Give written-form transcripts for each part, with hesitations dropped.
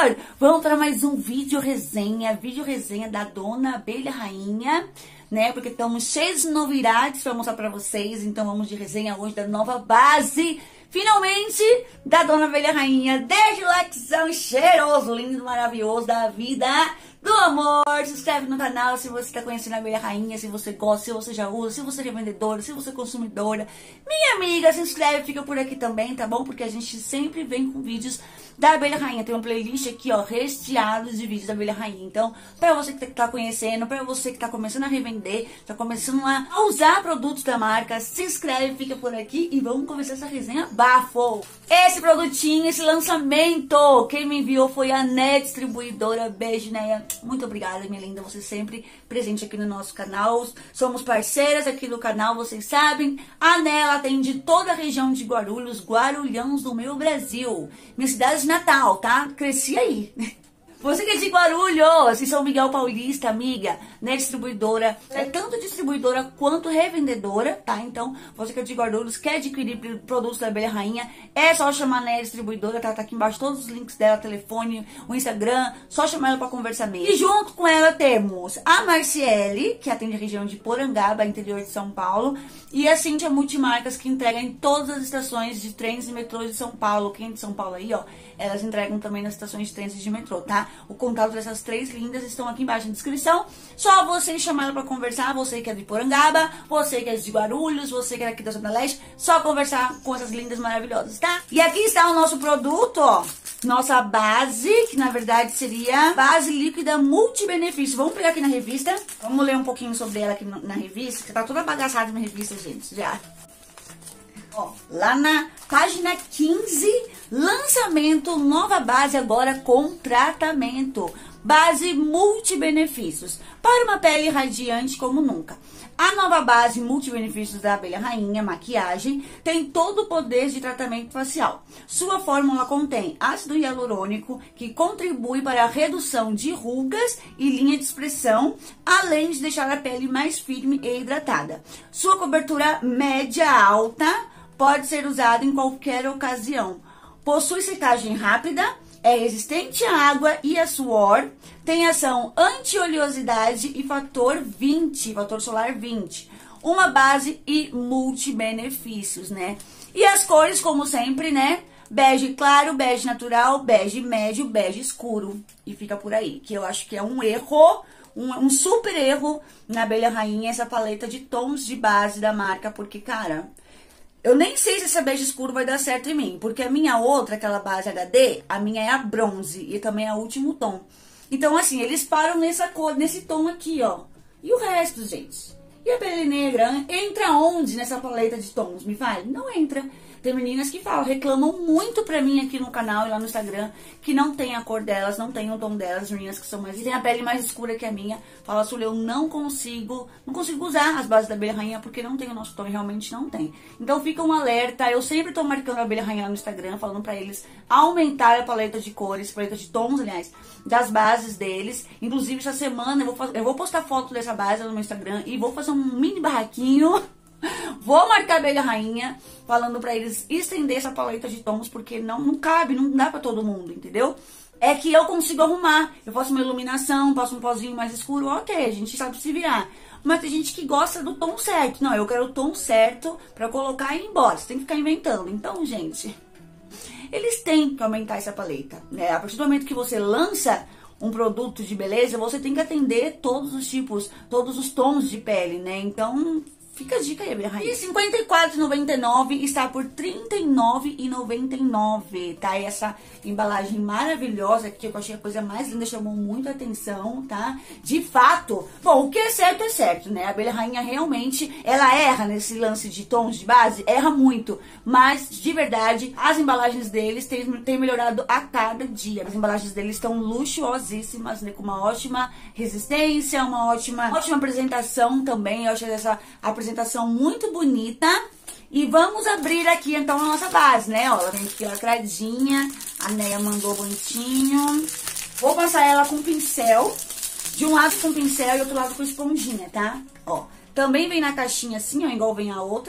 amor! Vamos para mais um vídeo resenha da Dona Abelha Rainha, né? Porque estamos cheios de novidades para mostrar para vocês. Então vamos de resenha hoje da nova base, finalmente, da Dona Abelha Rainha. Desde o likezão cheiroso, lindo, maravilhoso da vida, do amor. Se inscreve no canal se você está conhecendo a Abelha Rainha, se você gosta, se você já usa, se você é vendedora, se você é consumidora. Minha amiga, se inscreve, fica por aqui também, tá bom? Porque a gente sempre vem com vídeos da Abelha Rainha. Tem uma playlist aqui, ó, recheado de vídeos da Abelha Rainha. Então, pra você que tá conhecendo, pra você que tá começando a revender, tá começando a usar produtos da marca, se inscreve, fica por aqui e vamos começar essa resenha bafo. Esse produtinho, esse lançamento, quem me enviou foi a Né Distribuidora. Beijo, Neia. Muito obrigada, minha linda. Você sempre presente aqui no nosso canal. Somos parceiras aqui do canal, vocês sabem. A Né, ela atende toda a região de Guarulhos, Guarulhões do meu Brasil. Minha cidade de Natal, tá? Cresci aí. Você que é de Guarulhos, em São Miguel Paulista, amiga, né, distribuidora, é tanto distribuidora quanto revendedora, tá? Então, você que é de Guarulhos, quer adquirir produtos da Abelha Rainha, é só chamar a Né Distribuidora, tá aqui embaixo todos os links dela, telefone, o Instagram, só chamar ela pra conversar mesmo. E junto com ela temos a Marciele, que atende a região de Porangaba, interior de São Paulo, e a Cíntia Multimarcas, que entrega em todas as estações de trens e metrôs de São Paulo. Quem é de São Paulo aí, ó, elas entregam também nas estações de trens e de metrô, tá? O contato dessas três lindas estão aqui embaixo na descrição. Só você chamar ela pra conversar, você que é de Porangaba, você que é de Guarulhos, você que é aqui da Zona Leste, só conversar com essas lindas maravilhosas, tá? E aqui está o nosso produto, ó, nossa base, que na verdade seria base líquida multibenefício. Vamos pegar aqui na revista, vamos ler um pouquinho sobre ela aqui na revista, que tá toda bagaçada na revista, gente, já. Ó, lá na página 15, lançamento, nova base agora com tratamento. Base multibenefícios, para uma pele radiante como nunca. A nova base multibenefícios da Abelha Rainha, maquiagem, tem todo o poder de tratamento facial. Sua fórmula contém ácido hialurônico, que contribui para a redução de rugas e linha de expressão, além de deixar a pele mais firme e hidratada. Sua cobertura média-alta pode ser usada em qualquer ocasião. Possui secagem rápida, é resistente à água e a suor, tem ação anti-oleosidade e fator solar 20. Uma base e multibenefícios, né? E as cores, como sempre, né? Bege claro, bege natural, bege médio, bege escuro. E fica por aí, que eu acho que é um erro, um super erro na Abelha Rainha, essa paleta de tons de base da marca, porque, cara, eu nem sei se essa bege escuro vai dar certo em mim, porque a minha outra, aquela base HD, a minha é a bronze e também é o último tom. Então, assim, eles param nessa cor, nesse tom aqui, ó. E o resto, gente? E a pele negra entra onde nessa paleta de tons? Me fale? Não entra. Tem meninas que falam, reclamam muito pra mim aqui no canal e lá no Instagram, que não tem a cor delas, não tem o tom delas, meninas que são mais... tem a pele mais escura que a minha. Fala, Sulê, eu não consigo usar as bases da Abelha Rainha porque não tem o nosso tom, realmente não tem. Então fica um alerta, eu sempre tô marcando a Abelha Rainha no Instagram, falando pra eles aumentar a paleta de cores, paleta de tons, aliás, das bases deles. Inclusive, essa semana eu vou postar foto dessa base no meu Instagram e vou fazer um mini barraquinho. Vou marcar a Abelha Rainha, falando pra eles estender essa paleta de tons, porque não cabe, não dá pra todo mundo, entendeu? É que eu consigo arrumar, eu faço uma iluminação, passo um pozinho mais escuro, ok, a gente sabe se virar. Mas tem gente que gosta do tom certo. Não, eu quero o tom certo pra colocar e ir embora, você tem que ficar inventando. Então, gente, eles têm que aumentar essa paleta, né? A partir do momento que você lança um produto de beleza, você tem que atender todos os tipos, todos os tons de pele, né? Então, fica a dica aí, Abelha Rainha. E R$ 54,99 está por R$ 39,99, tá? E essa embalagem maravilhosa aqui, eu achei a coisa mais linda, chamou muito a atenção, tá? De fato, bom, o que é certo, né? A Abelha Rainha realmente, ela erra nesse lance de tons de base, erra muito. Mas, de verdade, as embalagens deles têm melhorado a cada dia. As embalagens deles estão luxuosíssimas, né? Com uma ótima resistência, uma ótima apresentação também. Eu achei essa apresentação muito bonita. E vamos abrir aqui então a nossa base, né? Ó, ela vem aqui lacradinha, a Neia mandou bonitinho. Vou passar ela com pincel, de um lado com pincel e outro lado com esponjinha, tá? Ó, também vem na caixinha assim, ó, igual vem a outra,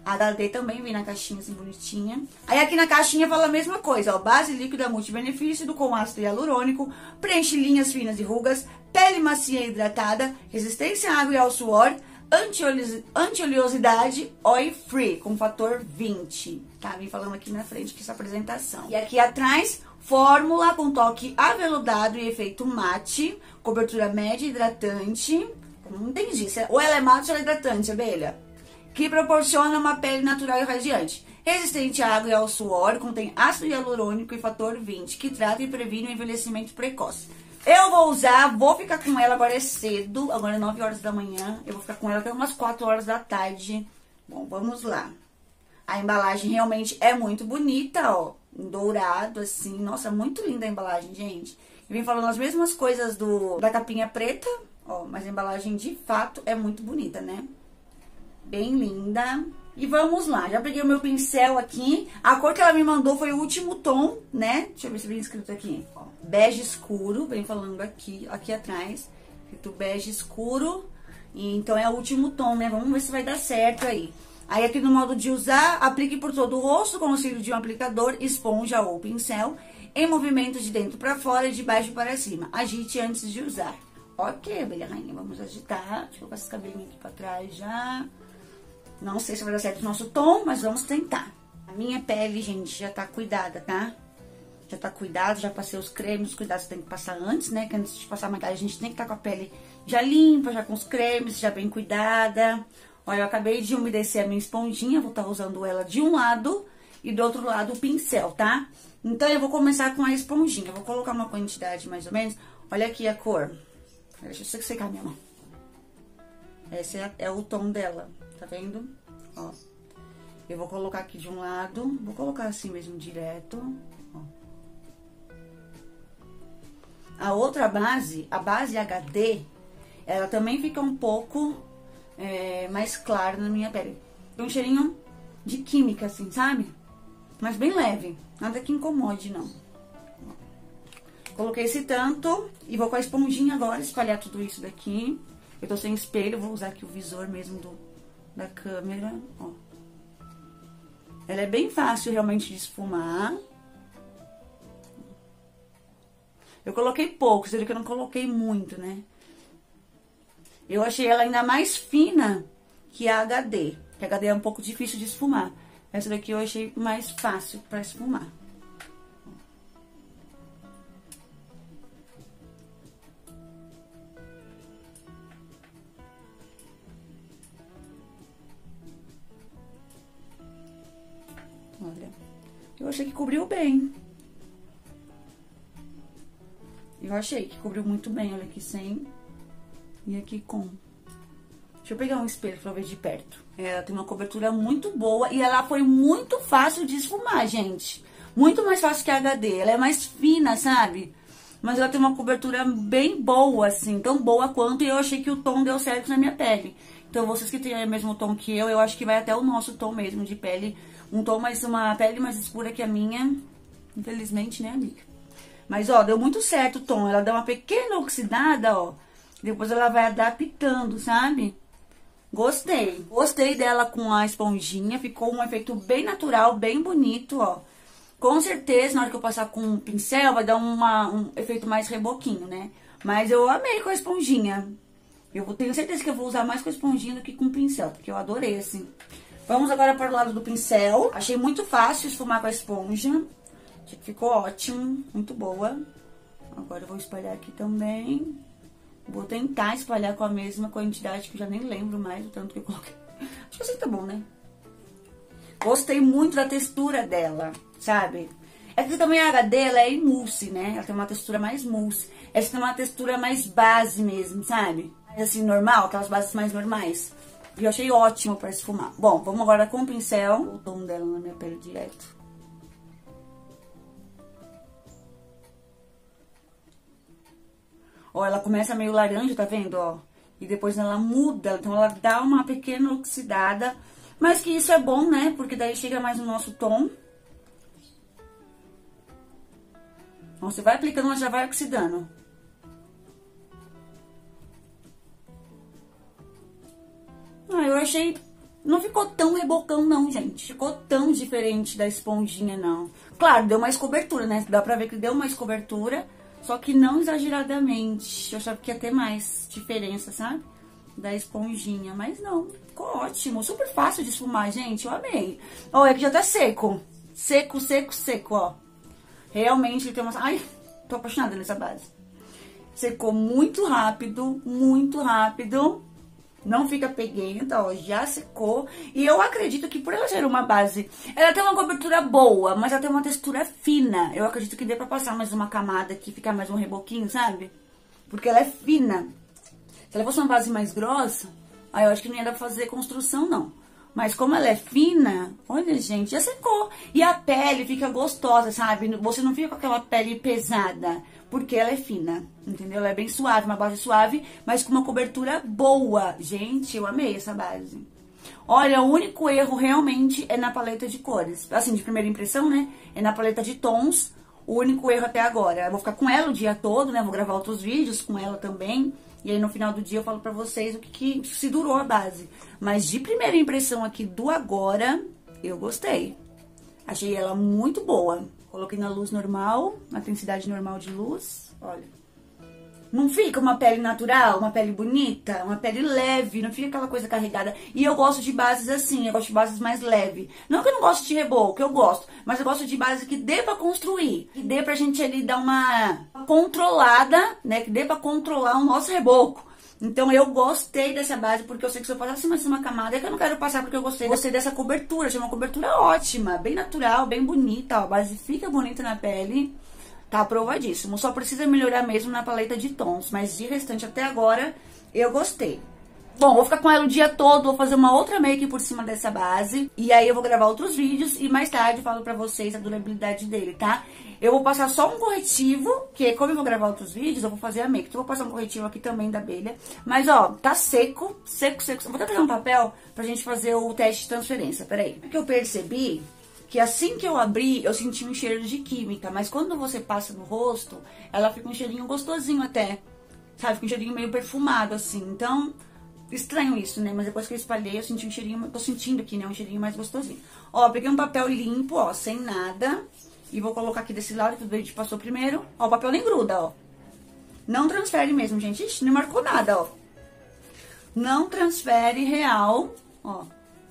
A HD também vem na caixinha assim, bonitinha. Aí aqui na caixinha fala a mesma coisa, ó. Base líquida multibenefício com ácido hialurônico, preenche linhas finas e rugas, pele macia e hidratada, resistência à água e ao suor, anti-oleosidade, oil free, com fator 20. Tá, vem falando aqui na frente que essa apresentação. E aqui atrás, fórmula com toque aveludado e efeito mate, cobertura média hidratante. Não entendi, ou ela é mate ou ela é hidratante, abelha? Que proporciona uma pele natural e radiante. Resistente à água e ao suor, contém ácido hialurônico e fator 20, que trata e previne o envelhecimento precoce. Eu vou usar, vou ficar com ela, agora é cedo, agora é 9 horas da manhã, eu vou ficar com ela até umas 4 horas da tarde. Bom, vamos lá. A embalagem realmente é muito bonita, ó, em dourado, assim, nossa, muito linda a embalagem, gente. Eu vim falando as mesmas coisas da capinha preta, ó, mas a embalagem de fato é muito bonita, né? Bem linda. E vamos lá, já peguei o meu pincel aqui. A cor que ela me mandou foi o último tom, né? Deixa eu ver se vem escrito aqui. Ó, bege escuro, vem falando aqui atrás. Escrito bege escuro. E então é o último tom, né? Vamos ver se vai dar certo aí. Aí aqui no modo de usar, aplique por todo o rosto com o auxílio de um aplicador, esponja ou pincel, em movimento de dentro para fora e de baixo para cima. Agite antes de usar. Ok, abelha rainha, vamos agitar. Deixa eu colocar esses cabelinhos aqui pra trás já. Não sei se vai dar certo o nosso tom, mas vamos tentar. A minha pele, gente, já tá cuidada, tá? Já tá cuidada, já passei os cremes, os cuidados tem que passar antes, né? Que antes de passar a maquiagem, a gente tem que estar com a pele já limpa, já com os cremes, já bem cuidada. Olha, eu acabei de umedecer a minha esponjinha, vou estar usando ela de um lado e do outro lado o pincel, tá? Então, eu vou começar com a esponjinha. Vou colocar uma quantidade mais ou menos. Olha aqui a cor. Deixa eu secar minha mão. Esse é o tom dela, tá vendo? Ó. Eu vou colocar aqui de um lado, vou colocar assim mesmo, direto. Ó. A outra base, a base HD, ela também fica um pouco mais clara na minha pele. Tem um cheirinho de química, assim, sabe? Mas bem leve, nada que incomode, não. Coloquei esse tanto e vou com a esponjinha agora espalhar tudo isso daqui. Eu tô sem espelho, vou usar aqui o visor mesmo da câmera, ó. Ela é bem fácil realmente de esfumar. Eu coloquei pouco, você viu que eu não coloquei muito, né? Eu achei ela ainda mais fina que a HD. Que a HD é um pouco difícil de esfumar. Essa daqui eu achei mais fácil pra esfumar. Olha, eu achei que cobriu bem. Eu achei que cobriu muito bem, olha aqui sem e aqui com. Deixa eu pegar um espelho pra ver de perto. Ela tem uma cobertura muito boa e ela foi muito fácil de esfumar, gente. Muito mais fácil que a HD, ela é mais fina, sabe? Mas ela tem uma cobertura bem boa, assim, tão boa quanto, e eu achei que o tom deu certo na minha pele. Então, vocês que têm o mesmo tom que eu acho que vai até o nosso tom mesmo de pele. Uma pele mais escura que a minha, infelizmente, né, amiga? Mas, ó, deu muito certo o tom. Ela dá uma pequena oxidada, ó. Depois ela vai adaptando, sabe? Gostei. Gostei dela com a esponjinha. Ficou um efeito bem natural, bem bonito, ó. Com certeza, na hora que eu passar com o pincel, vai dar um efeito mais reboquinho, né? Mas eu amei com a esponjinha. Eu tenho certeza que eu vou usar mais com a esponjinha do que com o pincel, porque eu adorei, assim. Vamos agora para o lado do pincel. Achei muito fácil esfumar com a esponja. Ficou ótimo, muito boa. Agora eu vou espalhar aqui também. Vou tentar espalhar com a mesma quantidade, que eu já nem lembro mais o tanto que eu coloquei. Acho que assim tá bom, né? Gostei muito da textura dela, sabe? Essa também a HD, ela é em mousse, né? Ela tem uma textura mais mousse. Essa tem uma textura mais base mesmo, sabe? Assim, normal, aquelas bases mais normais. E eu achei ótimo pra esfumar. Bom, vamos agora com o pincel. O tom dela na minha pele direto. Ó, ela começa meio laranja, tá vendo, ó? E depois ela muda, então ela dá uma pequena oxidada. Mas que isso é bom, né? Porque daí chega mais no nosso tom. Então, você vai aplicando, ela já vai oxidando. Ah, eu achei Não ficou tão rebocão não, gente. Ficou tão diferente da esponjinha, não. Claro, deu mais cobertura, né? Dá pra ver que deu mais cobertura, só que não exageradamente. Eu achava que ia ter mais diferença, sabe? Da esponjinha, mas não. Ficou ótimo, super fácil de esfumar, gente. Eu amei. Ó, é que já tá seco. Seco, seco, seco, ó. Realmente ele tem uma... Ai, tô apaixonada nessa base. Secou muito rápido, muito rápido. Não fica peguenta, ó, já secou. E eu acredito que por ela ser uma base, ela tem uma cobertura boa, mas ela tem uma textura fina. Eu acredito que dê pra passar mais uma camada aqui, ficar mais um reboquinho, sabe? Porque ela é fina. Se ela fosse uma base mais grossa, aí eu acho que não ia dar pra fazer construção, não. Mas como ela é fina, olha, gente, já secou. E a pele fica gostosa, sabe? Você não fica com aquela pele pesada, porque ela é fina, entendeu? Ela é bem suave, uma base suave, mas com uma cobertura boa. Gente, eu amei essa base. Olha, o único erro realmente é na paleta de cores. Assim, de primeira impressão, né? É na paleta de tons, o único erro até agora. Eu vou ficar com ela o dia todo, né? Vou gravar outros vídeos com ela também. E aí, no final do dia, eu falo pra vocês o que se durou a base. Mas de primeira impressão aqui do agora, eu gostei. Achei ela muito boa. Coloquei na luz normal, na intensidade normal de luz. Olha. Não fica uma pele natural, uma pele bonita, uma pele leve, não fica aquela coisa carregada. E eu gosto de bases assim, eu gosto de bases mais leves. Não que eu não gosto de reboco, eu gosto. Mas eu gosto de base que dê pra construir. Que dê pra gente ali dar uma controlada, né? Que dê pra controlar o nosso reboco. Então eu gostei dessa base, porque eu sei que se eu passasse mais uma camada, é que eu não quero passar porque eu gostei dessa cobertura. Achei uma cobertura ótima, bem natural, bem bonita, ó. A base fica bonita na pele. Tá aprovadíssimo, só precisa melhorar mesmo na paleta de tons, mas de restante até agora eu gostei. Bom, vou ficar com ela o dia todo, vou fazer uma outra make por cima dessa base, e aí eu vou gravar outros vídeos e mais tarde eu falo pra vocês a durabilidade dele, tá? Eu vou passar só um corretivo, que como eu vou gravar outros vídeos, eu vou fazer a make, então eu vou passar um corretivo aqui também da abelha, mas ó, tá seco, seco, seco. Vou até pegar um papel pra gente fazer o teste de transferência, peraí. O que eu percebi... que assim que eu abri, eu senti um cheiro de química, mas quando você passa no rosto, ela fica um cheirinho gostosinho até, sabe? Fica um cheirinho meio perfumado, assim. Então, estranho isso, né? Mas depois que eu espalhei, eu senti um cheirinho, tô sentindo aqui, né? Um cheirinho mais gostosinho. Ó, peguei um papel limpo, ó, sem nada, e vou colocar aqui desse lado, que o gente passou primeiro. Ó, o papel nem gruda, ó. Não transfere mesmo, gente. Ixi, não marcou nada, ó. Não transfere real, ó.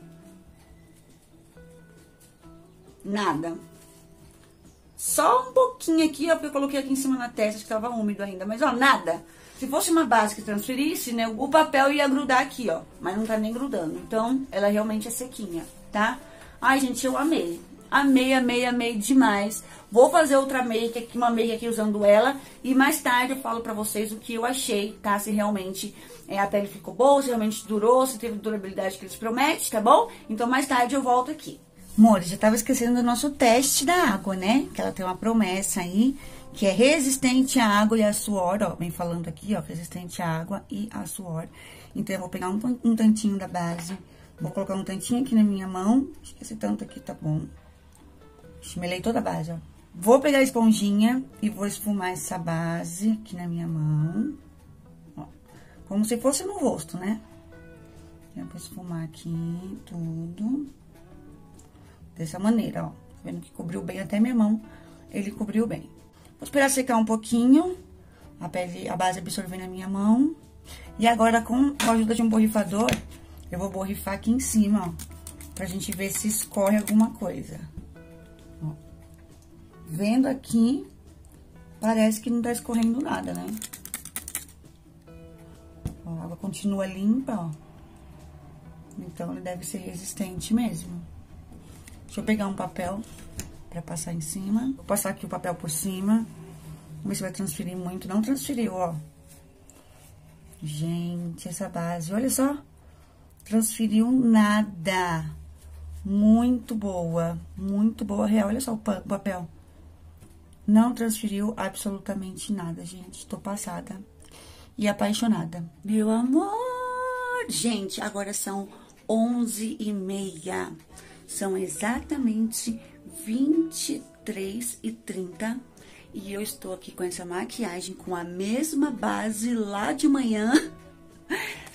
Nada. Só um pouquinho aqui, ó, porque eu coloquei aqui em cima na testa, que tava úmido ainda. Mas, ó, nada. Se fosse uma base que transferisse, né, o papel ia grudar aqui, ó. Mas não tá nem grudando. Então, ela realmente é sequinha, tá? Ai, gente, eu amei. Amei, amei, amei demais. Vou fazer outra make aqui, uma make aqui usando ela. E mais tarde eu falo pra vocês o que eu achei, tá? Se realmente a pele ficou boa, se realmente durou, se teve durabilidade que eles prometem, tá bom? Então, mais tarde eu volto aqui. Amores, já tava esquecendo do nosso teste da água, né? Que ela tem uma promessa aí, que é resistente à água e a suor, ó. Vem falando aqui, ó, resistente à água e a suor. Então, eu vou pegar um tantinho da base, vou colocar um tantinho aqui na minha mão. Acho que esse tanto aqui tá bom. Esmelei toda a base, ó. Vou pegar a esponjinha e vou esfumar essa base aqui na minha mão. Ó, como se fosse no rosto, né? Eu vou esfumar aqui tudo. Dessa maneira, ó. Tá vendo que cobriu bem até minha mão? Ele cobriu bem. Vou esperar secar um pouquinho. A base absorver na minha mão. E agora, com a ajuda de um borrifador, eu vou borrifar aqui em cima, ó. Pra gente ver se escorre alguma coisa. Ó. Vendo aqui, parece que não tá escorrendo nada, né? Ó, a água continua limpa, ó. Então, ele deve ser resistente mesmo. Deixa eu pegar um papel pra passar em cima. Vou passar aqui o papel por cima. Vamos ver se vai transferir muito. Não transferiu, ó. Gente, essa base, olha só. Transferiu nada. Muito boa real. Olha só o papel. Não transferiu absolutamente nada, gente. Tô passada e apaixonada. Meu amor! Gente, agora são 11h30. São exatamente 23h30 e eu estou aqui com essa maquiagem com a mesma base lá de manhã.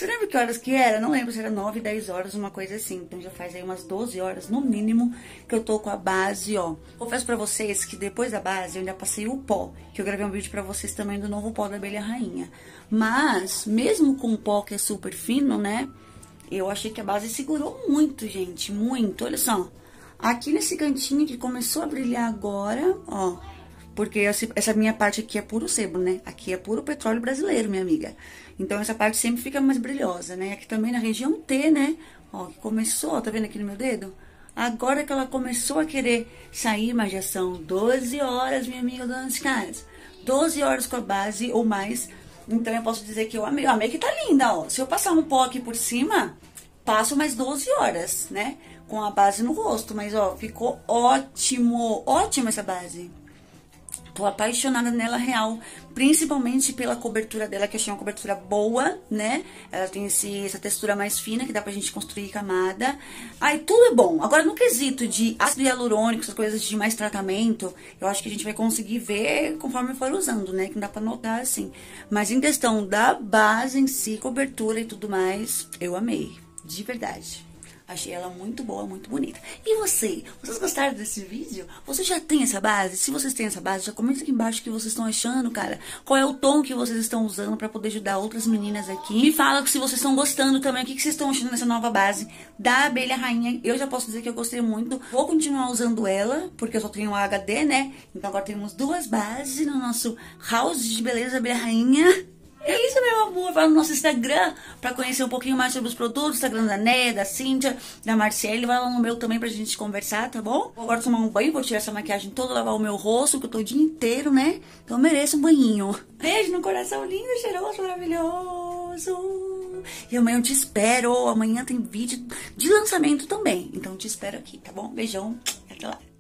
Você lembra que horas que era? Não lembro se era 9, 10 horas, uma coisa assim. Então já faz aí umas 12 horas, no mínimo, que eu tô com a base, ó. Confesso pra vocês que depois da base eu ainda passei o pó, que eu gravei um vídeo pra vocês também do novo pó da abelha rainha. Mas, mesmo com o pó que é super fino, né? Eu achei que a base segurou muito, gente, muito. Olha só, aqui nesse cantinho que começou a brilhar agora, ó. Porque essa minha parte aqui é puro sebo, né? Aqui é puro petróleo brasileiro, minha amiga. Então, essa parte sempre fica mais brilhosa, né? Aqui também na região T, né? Ó, que começou, ó, tá vendo aqui no meu dedo? Agora que ela começou a querer sair, mas já são 12 horas, minha amiga, dona de casa. 12 horas com a base ou mais. Então, eu posso dizer que eu amei. Eu amei que tá linda, ó. Se eu passar um pó aqui por cima, passo mais 12 horas, né? Com a base no rosto. Mas, ó, ficou ótimo. Ótima essa base. Tô apaixonada nela real, principalmente pela cobertura dela, que eu achei uma cobertura boa, né? Ela tem essa textura mais fina, que dá pra gente construir camada. Aí tudo é bom. Agora, no quesito de ácido hialurônico, essas coisas de mais tratamento, eu acho que a gente vai conseguir ver conforme for usando, né? Que não dá pra notar assim. Mas em questão da base em si, cobertura e tudo mais, eu amei. De verdade. Achei ela muito boa, muito bonita. E você? Vocês gostaram desse vídeo? Você já tem essa base? Se vocês têm essa base, já comenta aqui embaixo o que vocês estão achando, cara. Qual é o tom que vocês estão usando pra poder ajudar outras meninas aqui. Me fala se vocês estão gostando também. O que vocês estão achando dessa nova base da abelha rainha. Eu já posso dizer que eu gostei muito. Vou continuar usando ela, porque eu só tenho uma HD, né? Então agora temos duas bases no nosso house de beleza abelha rainha. É isso, meu amor. Vai no nosso Instagram pra conhecer um pouquinho mais sobre os produtos. Instagram da Néia, da Cíntia, da Marciele. Vai lá no meu também pra gente conversar, tá bom? Vou agora tomar um banho, vou tirar essa maquiagem toda, lavar o meu rosto, que eu tô o dia inteiro, né? Então eu mereço um banhinho. Beijo no coração lindo, cheiroso, maravilhoso. E amanhã eu te espero. Amanhã tem vídeo de lançamento também. Então eu te espero aqui, tá bom? Beijão. Até lá.